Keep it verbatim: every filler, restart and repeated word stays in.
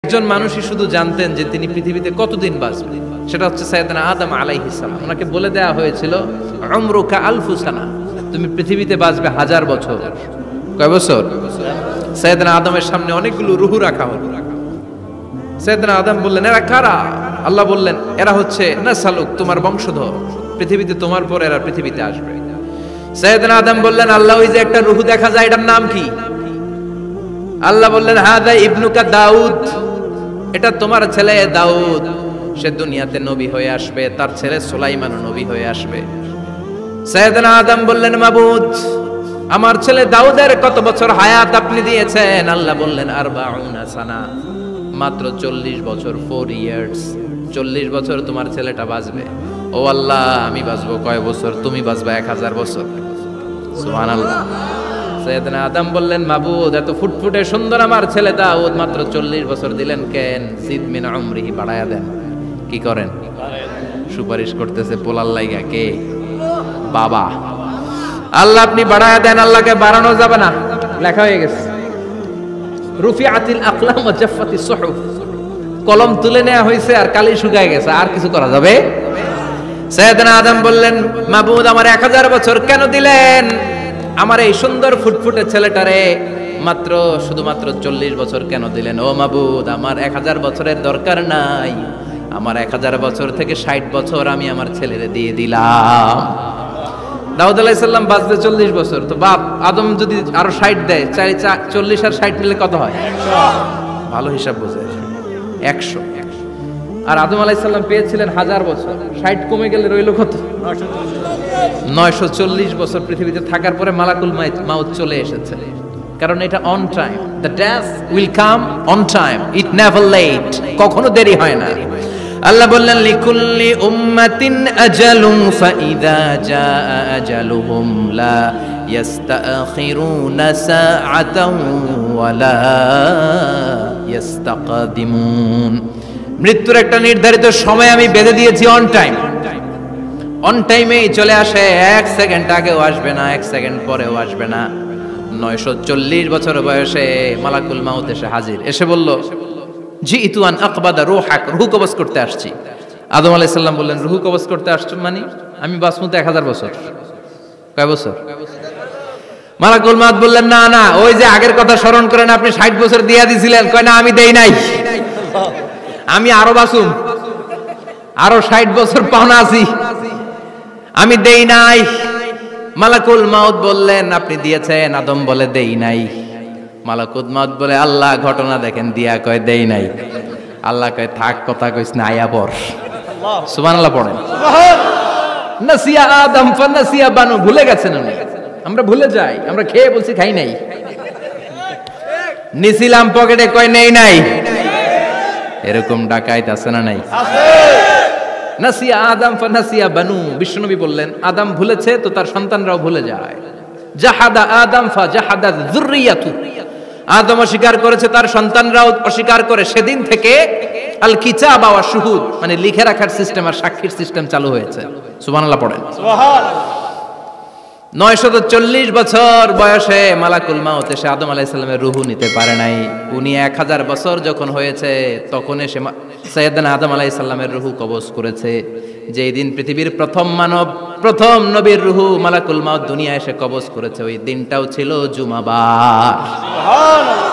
একজন মানুষই শুধু জানতেন যে তিনি পৃথিবীতে কতদিন বাঁচবেন, সেটা হচ্ছে সাইয়েদনা আদম আলাইহিস সালাম। ওনাকে বলে দেওয়া হয়েছিল উমরুকা আলফু সানা, তুমি পৃথিবীতে বাঁচবে হাজার বছর। কয় বছর? সাইয়েদনা আদমের সামনে অনেকগুলো রূহ রাখা হলো। সাইয়েদনা আদম বললেন, এরা কারা? আল্লাহ বললেন, এরা হচ্ছে নাসালুক, তোমার বংশধর, পৃথিবীতে তোমার পর এরা পৃথিবীতে আসবে। সাইয়েদনা আদম বললেন, আল্লাহ ওই যে একটা রূহ দেখা যায়, এটার নাম কি? আল্লাহ বললেন, হাদা ইবনুকা দাউদ, এটা তোমার ছেলে দাউদ, সে দুনিয়াতে নবী হয়ে আসবে, তার ছেলে সুলাইমান নবী হয়ে আসবে। সাইয়েদনা আদম বললেন, মাবুদ, আমার ছেলে দাউদের কত বছর হায়াত আপনি দিয়েছেন? আল্লাহ বললেন, আরবাউনা সানা, মাত্র চল্লিশ বছর, ফোর ইয়ার্স, চল্লিশ বছর তোমার ছেলেটা বাঁচবে। ও আল্লাহ, আমি বাঁচবো কয় বছর? তুমি বাঁচবা এক হাজার বছর। সুবহানাল্লাহ। সাইয়েদনা আদম বললেন, মাবুদ, এত ফুটফুটে সুন্দর আমার ছেলে দাউদ, মাত্র চল্লিশ বছর দিলেন কেন? জিদ মিন উমরিহি, বাড়ায়া দেন। কি করেন? সুপারিশ করতেছে পোলার লাইগা কে? বাবা। আল্লাহ আপনি বাড়ায়া দেন। আল্লাহকে বাড়ানো যাবে না, লেখা হয়ে গেছে। রুফিআতিল আকলাম ওয়া জাফফাতিস সুহুফ, কলম তুলে নেওয়া হয়েছে আর কালি শুকায় গেছে, আর কিছু করা যাবে? সাইয়েদনা আদম বললেন, মাবুদ, আমার এক হাজার বছর কেন দিলেন? আমার এই সুন্দর ফুটফুটে ছেলেটারে মাত্র শুধুমাত্র চল্লিশ বছর কেন দিলেন? ও মাবুদ, আমার এক হাজার বছরের দরকার নাই, আমার এক হাজার বছর থেকে ষাট বছর আমি আমার ছেলেরে দিয়ে দিলাম। দাউদ আলাইহিস সালাম বাঁচবে চল্লিশ বছর, তো বাপ আদম যদি আরো ষাট দেয়, চাই চল্লিশ আর ষাট মিলে কত হয়? ভালো হিসাব বোঝে, একশো। আর আদম আলাইহিস সালাম পেয়েছিলেন হাজার বছর, ষাট কমে গেলে রইল কত? নয়শো চল্লিশ বছর পৃথিবীতে থাকার পরে মালাকুল মাউত চলে এসেছে, কারণ এটা on time. The death will come on time, it never late, কখনো দেরি হয় না। আল্লাহ বললেন, লিকুল্লি উম্মাতিন আজালুন ফাইযা জাআ আজালুহুম লা ইস্তাখিরুনা সাআতান ওয়া লা ইস্তাকদিমুন। মৃত্যুর একটা নির্ধারিত সময় আমি বেঁধে দিয়েছি, অন টাইম। অন টাইমেই চলে আসে, এক সেকেন্ড আগেও আসবে না, এক সেকেন্ড পরেও আসবে না। নয়শো চল্লিশ বছর বয়সে মালাকুল মাউত এসে হাজির, এসে বলল, জিইতু আন আকবাদা রূহাক, রূহ কবজ করতে আসছি। আদম আলাইহিস সালাম বললেন, রূহ কবজ করতে আসছো মানে? আমি বাঁচবো তো এক হাজার বছর। কয় বছর? মালাকুল মাউত বললেন, না না, ওই যে আগের কথা স্মরণ করেন, আপনি ষাট বছর দিয়া দিছিলেন। কয় না, আমি দেই নাই, আমি আরো বাঁচুম, আরো ষাট বছর পাওনা আছি, আমি দেই নাই। মালাকুল মাউত বললেন, আপনি দিয়েছেন? আদম বলে, দেই নাই। মালাকুল মাউত বলে, আল্লাহ ঘটনা দেখেন, দিয়া কয় দেই নাই। আল্লাহ কয়, থাক, কথা কইস না, আয়া পড়। সুবহানাল্লাহ পড়েন। নাসিয়া আদম ফানাসিয়া বানু, ভুলে গেছেন উনি। আমরা ভুলে যাই, আমরা খেয়ে বলছি খাই নাই, নিছিলাম পকেটে, কয় নেই নাই। এরকম ডাকাইত আছে না নাই? নাসিয়া আদম ফানাসিয়া বানু, বিশ্বনবী বললেন, আদম ভুলেছে তো তার সন্তানরাও ভুলে যায়। জাহাদা আদম ফা জাহাদা যুররিয়াতু, আদম অস্বীকার করেছে, তার সন্তানরাও অস্বীকার করে। সেদিন থেকে আল কিতাব ওয়া শুহুদ, মানে লিখে রাখার সিস্টেম আর সাক্ষীর সিস্টেম চালু হয়েছে। সুবহানাল্লাহ পড়েন। সুবহানাল্লাহ। নয়শত চল্লিশ বছর বয়সে মালাকুল মাউত এসে আদম আলাইহিস সালামের রূহ নিতে পারে নাই। উনি এক হাজার বছর যখন হয়েছে তখন এসে সাইয়েদনা আদম আলাইহিস সালামের রূহ কবজ করেছে। যেই দিন পৃথিবীর প্রথম মানব, প্রথম নবীর রূহ মালাকুল মাউত দুনিয়া এসে কবজ করেছে, ওই দিনটাও ছিল জুমাবার। সুবহানাল্লাহ।